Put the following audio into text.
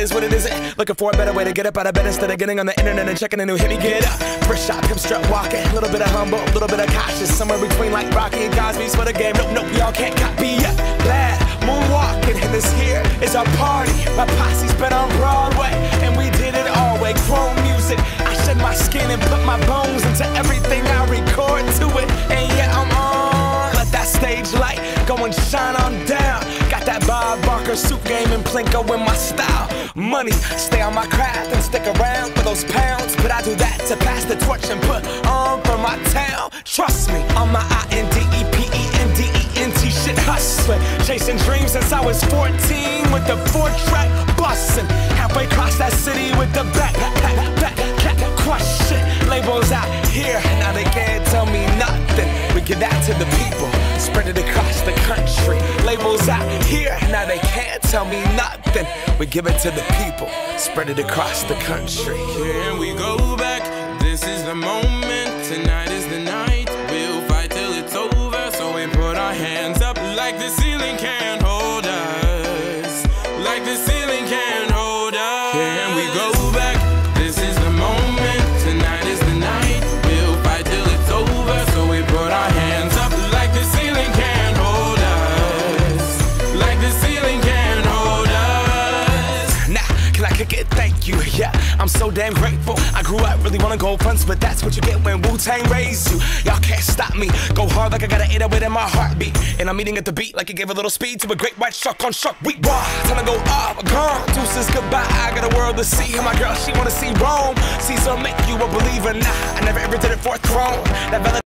is what it isn't. Looking for a better way to get up out of bed instead of getting on the internet and checking a new hit. Me get up, first shot, pimp strut walking. A little bit of humble, a little bit of cautious. Somewhere between like Rocky and Cosby's for the game. Nope, y'all can't copy yet. Glad moonwalking, and this here is our party. My posse's been on Broadway, and we did it all way. Chrome music, I shed my skin and put my bones into everything I record to it. And yeah, I'm on. Let that stage light go and shine on down. Got that Bob Barker suit game and Plinko in my style. Money, stay on my craft and stick around for those pounds. But I do that to pass the torch and put on for my town. Trust me, on my INDEPENDENT shit hustling. Chasing dreams since I was 14 with the 4-track bustin'. Halfway across that city with the back crush shit. Labels out here, now they can't tell me nothing. We give that to the people, spread it across the country. Labels out here, now they can't tell me nothing. We give it to the people, spread it across the country. Here we go back, this is the moment, tonight is the night. We'll fight till it's over, so we put our hands up like the ceiling can't hold us. Like the ceiling can't hold us. Here we go back, this is the moment, tonight is the night. We'll fight till it's over, so we put our hands up like the ceiling can't hold us. Like the ceiling can't hold us. Now, can I kick it? Thank you, yeah, I'm so damn grateful. I grew up really wanna go fronts, but that's what you get when Wu-Tang raised you. Y'all can't stop me, go hard like I got an 808 in my heartbeat. And I'm eating at the beat like it gave a little speed to a great white shark on Shark Week. Raw, time to go up, gone, deuces goodbye. I got a world to see, and my girl, she wanna see Rome. Caesar make you a believer, nah, I never ever did it for a throne. That